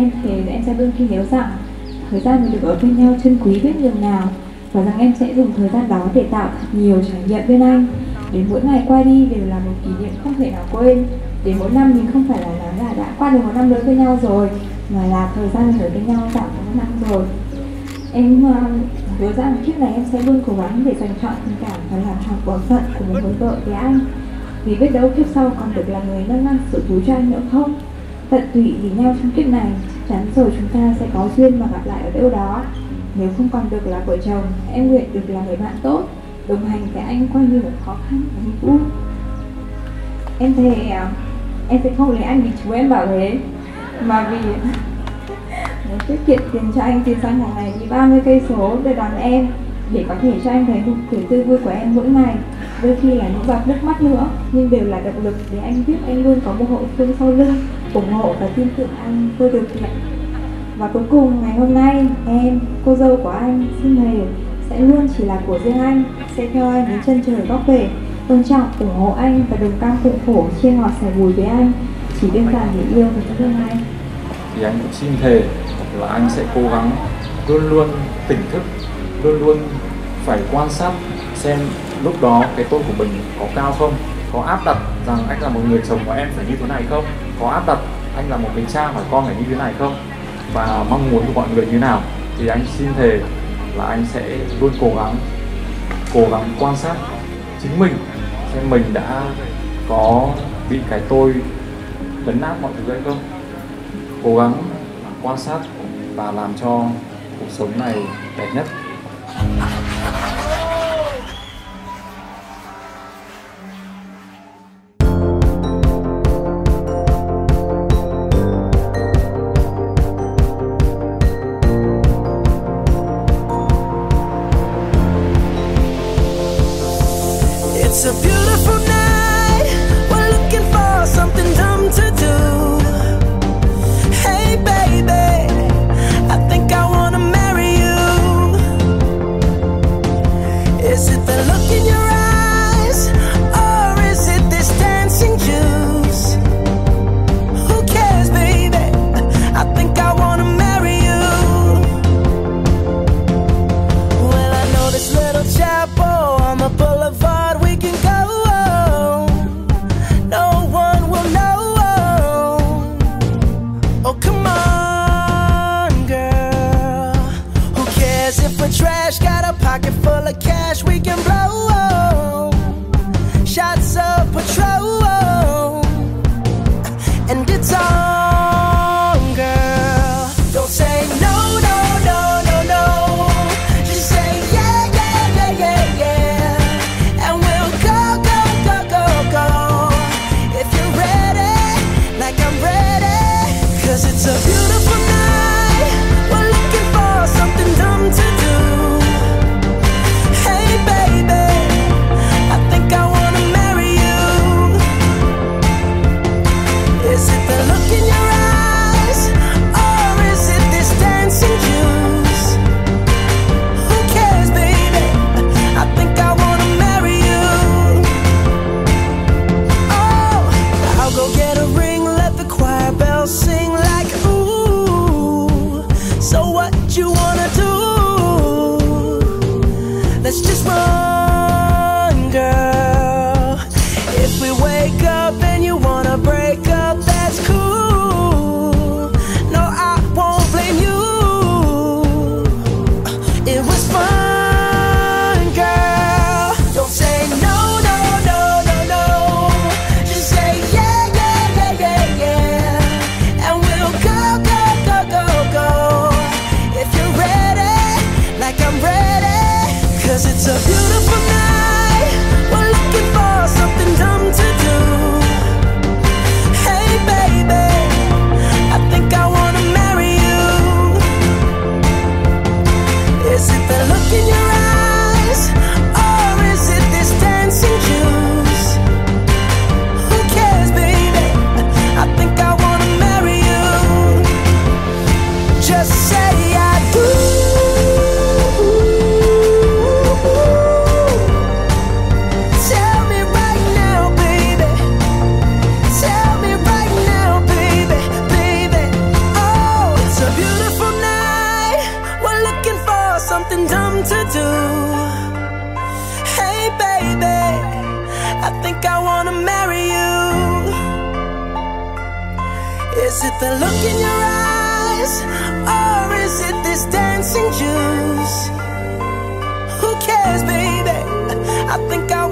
em thề em sẽ luôn ghi nhớ rằng thời gian mình được ở bên nhau trân quý biết nhường nào, và rằng em sẽ dùng thời gian đó để tạo thật nhiều trải nghiệm bên anh, để mỗi ngày qua đi đều là một kỷ niệm không thể nào quên, để mỗi năm mình không phải là nói là đã qua được một năm nữa bên nhau rồi, mà là thời gian mình ở bên nhau đã một năm rồi. Em hứa rằng kiếp này em sẽ luôn cố gắng để dành trọn tình cảm và làm tròn bổn phận của một người vợ với anh, vì biết đâu kiếp sau còn được là người nâng năng sự cứu cho anh nữa không. Tận tụy vì nhau trong kiếp này, chắc chắn rồi chúng ta sẽ có duyên mà gặp lại ở đâu đó. Nếu không còn được là vợ chồng, em nguyện được là người bạn tốt, đồng hành với anh qua nhiều khó khăn và niềm vui. Em thề em sẽ không lấy anh vì chú em bảo thế, mà vì muốn tiết kiệm tiền cho anh tiền xăng hàng ngày đi 30 cây số để đón em, để có thể cho anh thấy nụ cười tươi vui của em mỗi ngày, đôi khi là những giọt nước mắt nữa, nhưng đều là động lực để anh biết anh luôn có một hậu phương sau lưng ủng hộ và tin tưởng anh vô điều kiện. Và cuối cùng ngày hôm nay, em, cô dâu của anh, xin thề sẽ luôn chỉ là của riêng anh, sẽ theo anh đến chân trời góc bể, tôn trọng, ủng hộ anh và đồng cam cộng khổ, chia ngọt sẻ bùi với anh, chỉ đơn giản để yêu và thương anh. Thì anh cũng xin thề là anh sẽ cố gắng luôn luôn tỉnh thức, luôn luôn phải quan sát xem lúc đó cái tôi của mình có cao không, có áp đặt rằng anh là một người chồng của em phải như thế này không, có áp đặt anh là một người cha và con phải như thế này không, và mong muốn của mọi người như nào. Thì anh xin thề là anh sẽ luôn cố gắng quan sát chính mình, xem mình đã có bị cái tôi lấn át mọi thứ hay không, cố gắng quan sát và làm cho cuộc sống này đẹp nhất. It's a beautiful night, we're looking for something dumb to do. Hey baby, I think I wanna marry you. Is it the look in your eyes, or is it this dancing juice? Who cares baby, I think I wanna marry you. Well, I know this little chapel on the boulevard we can go, no one will know. Oh come on girl, who cares if we're trash, got a pocket full of cash we can blow. to do. Hey baby, I think I wanna marry you. Is it the look in your eyes, or is it this dancing juice? Who cares, baby? I think I